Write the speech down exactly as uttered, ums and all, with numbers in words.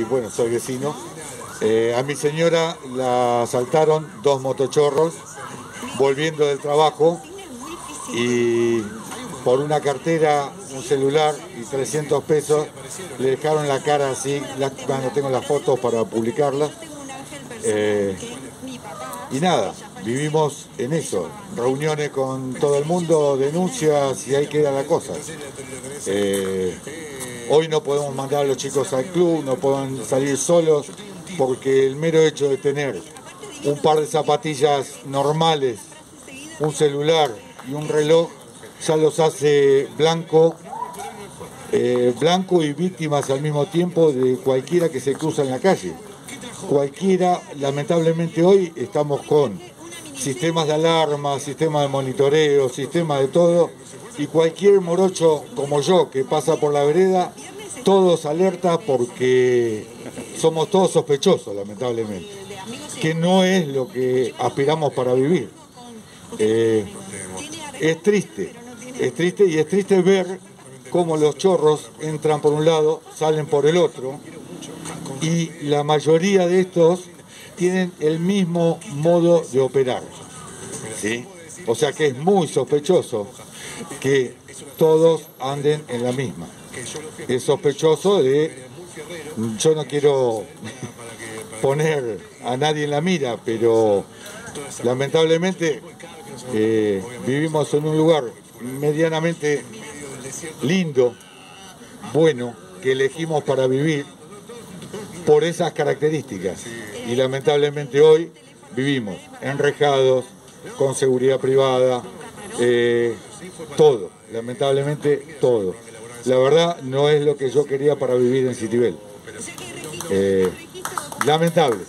bueno, soy vecino. Eh, a mi señora la asaltaron dos motochorros volviendo del trabajo y por una cartera, un celular y trescientos pesos le dejaron la cara así. La, bueno, tengo las fotos para publicarlas. Eh, y nada, vivimos en eso, reuniones con todo el mundo, denuncias y ahí queda la cosa. Eh, hoy no podemos mandar a los chicos al club, no pueden salir solos porque el mero hecho de tener un par de zapatillas normales, un celular y un reloj ya los hace blanco, eh, blanco y víctimas al mismo tiempo de cualquiera que se cruza en la calle. Cualquiera, lamentablemente hoy estamos con sistemas de alarma, sistemas de monitoreo, sistemas de todo, y cualquier morocho como yo que pasa por la vereda, todos alerta porque somos todos sospechosos, lamentablemente, que no es lo que aspiramos para vivir. Eh, es triste, es triste y es triste ver cómo los chorros entran por un lado, salen por el otro, y la mayoría de estos tienen el mismo modo de operar, ¿sí? O sea que es muy sospechoso que todos anden en la misma. Es sospechoso de, yo no quiero poner a nadie en la mira, pero lamentablemente eh, vivimos en un lugar medianamente lindo, bueno, que elegimos para vivir por esas características, y lamentablemente hoy vivimos enrejados, con seguridad privada, eh, todo, lamentablemente todo. La verdad no es lo que yo quería para vivir en Citibel. Eh, lamentable.